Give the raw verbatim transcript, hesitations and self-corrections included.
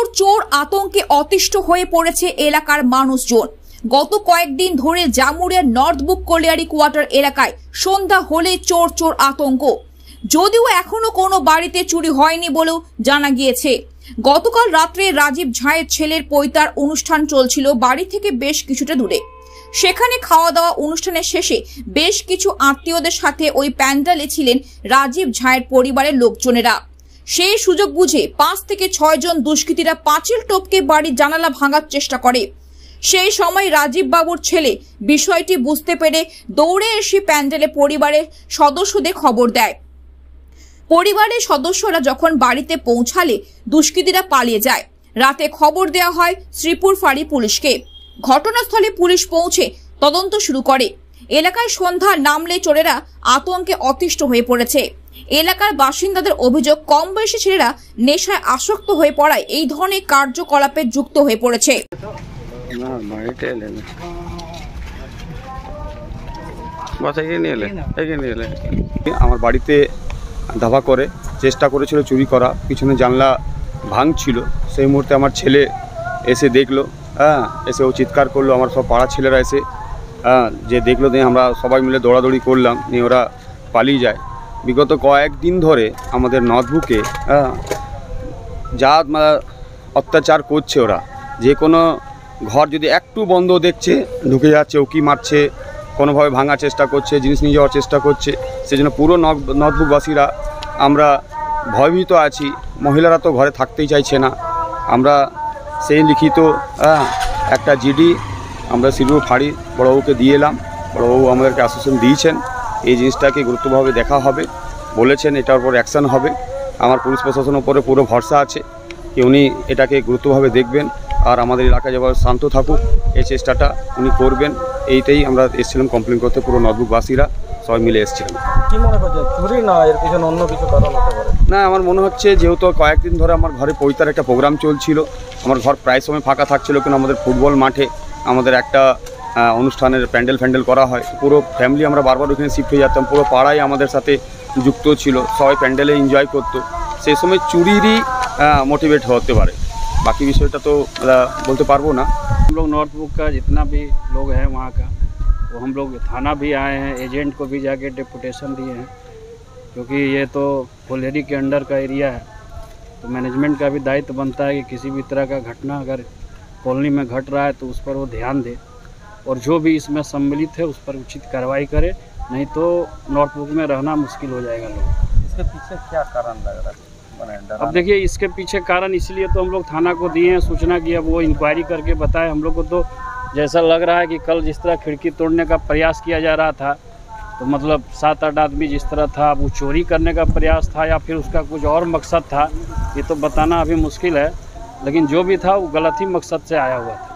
চোর চোর আতঙ্কে অতিষ্ঠ হয়ে পড়েছে এলাকার মানুষজন। গত কয়েকদিন ধরে জামুরিয়ার নর্থ বুক কলিয়ারি কোয়ার্টার এলাকায় সন্ধ্যা হলে চোর চোর আতঙ্ক। যদিও এখনো কোনো বাড়িতে চুরি হয়নি বলেও জানা গিয়েছে। গতকাল রাত্রে রাজীব ঝায়ের ছেলের পৈতার অনুষ্ঠান চলছিল বাড়ি থেকে বেশ কিছুটা দূরে। সেখানে খাওয়া দাওয়া অনুষ্ঠানের শেষে বেশ কিছু আত্মীয়দের সাথে ওই প্যান্ডেলে ছিলেন রাজীব ঝায়ের পরিবারের লোকজনেরা। সেই সুযোগ বুঝে পাঁচ থেকে ছয় জন দুষ্কৃতীরা পাঁচিল টপকে বাড়ির জানালা ভাঙার চেষ্টা করে। সেই সময় রাজীব বাবুর ছেলে বিষয়টি বুঝতে পেরে দৌড়ে এসে প্যান্ডেলে পরিবারের সদস্যদের খবর দেয়। পরিবারের সদস্যরা যখন বাড়িতে পৌঁছালে দুষ্কৃতীরা পালিয়ে যায়। রাতে খবর দেওয়া হয় শ্রীপুর ফাঁড়ি পুলিশকে। ঘটনাস্থলে পুলিশ পৌঁছে তদন্ত শুরু করে। এলাকায় সন্ধ্যা নামলে চোরেরা আতঙ্কে অতিষ্ঠ হয়ে পড়েছে। এলাকার বাসিন্দাদের অভিযোগ, কম বয়সী ছেলেরা নেশায় আসক্ত হয়ে পড়ায় এই ধরনের কার্যকলাপে যুক্ত হয়ে পড়েছে। আমার বাড়িতে ধাবা করে চেষ্টা করেছিল চুরি করা, পিছনে জানলা ভাঙছিল। সেই মুহূর্তে আমার ছেলে এসে দেখলো, হ্যাঁ এসে ও চিৎকার করলো। আমার সব পাড়ার ছেলেরা এসে হ্যাঁ যে দেখলো, দিয়ে আমরা সবাই মিলে দৌড়াদৌড়ি করলাম, নিয়ে ওরা পালিয়ে যায়। বিগত কয়েকদিন ধরে আমাদের নর্থ বুকে হ্যাঁ যা অত্যাচার করছে ওরা, যে কোনো ঘর যদি একটু বন্ধ দেখছে ঢুকে যাচ্ছে, উকি মারছে, কোনোভাবে ভাঙার চেষ্টা করছে, জিনিস নিয়ে যাওয়ার চেষ্টা করছে। সেজন্য পুরো নর্থ বুকবাসীরা আমরা ভয়ভীত আছি। মহিলারা তো ঘরে থাকতেই চাইছে না। আমরা সেই লিখিত হ্যাঁ একটা জিডি আমরা শ্রীপুর ফাঁড়ি বড়বাবুকে দিয়ে এলাম। বড়বাবু আমাদেরকে আশ্বাসন দিয়েছেন এই জিনিসটাকে গুরুত্বভাবে দেখা হবে, বলেছেন এটার উপর অ্যাকশান হবে। আমার পুলিশ প্রশাসনের উপরে পুরো ভরসা আছে কি উনি এটাকে গুরুত্বভাবে দেখবেন, আর আমাদের এলাকায় যেভাবে শান্ত থাকুক এই চেষ্টাটা উনি করবেন। এইটাই আমরা এসেছিলাম কমপ্লেন করতে, পুরো নর্থ বুকবাসীরা সবাই মিলে এসেছিলাম। কি মনে করছে চুরি না এর পিছনে অন্য কিছু কারণ হতে পারে? না, আমার মনে হচ্ছে যেহেতু কয়েকদিন ধরে আমার ঘরে পৈতার একটা প্রোগ্রাম চলছিল, আমার ঘর প্রায় সময় ফাঁকা থাকছিল, কিন্তু আমাদের ফুটবল মাঠে আমাদের একটা অনুষ্ঠানের প্যান্ডেল ফ্যান্ডেল করা হয়। পুরো ফ্যামিলি আমরা বারবার ওখানে শিফট হয়ে যেতাম। পুরো পাড়াই আমাদের সাথে যুক্ত ছিল, সবাই প্যান্ডেলে এনজয় করতো। সেই সময় চুরিরই মোটিভেট হতে পারে, बाकी विषय तो बोलते पारबो ना। हम लोग नॉर्थ बुक का जितना भी लोग हैं वहाँ का, वो हम लोग थाना भी आए हैं, एजेंट को भी जाके डेपुटेशन दिए हैं, क्योंकि ये तो कोलियरी के अंडर का एरिया है। तो मैनेजमेंट का भी दायित्व बनता है कि किसी भी तरह का घटना अगर कॉलोनी में घट रहा है तो उस पर वो ध्यान दे, और जो भी इसमें सम्मिलित है उस पर उचित कार्रवाई करे, नहीं तो नॉर्थ बुक में रहना मुश्किल हो जाएगा लोग। इसके पीछे क्या कारण लग रहा है? अब देखिए, इसके पीछे कारण इसलिए तो हम लोग थाना को दिए हैं सूचना की, अब वो इंक्वायरी करके बताए। हम लोग को तो जैसा लग रहा है कि कल जिस तरह खिड़की तोड़ने का प्रयास किया जा रहा था, तो मतलब सात आठ आदमी जिस तरह था, वो चोरी करने का प्रयास था या फिर उसका कुछ और मकसद था, ये तो बताना अभी मुश्किल है। लेकिन जो भी था वो गलत ही मकसद से आया हुआ था।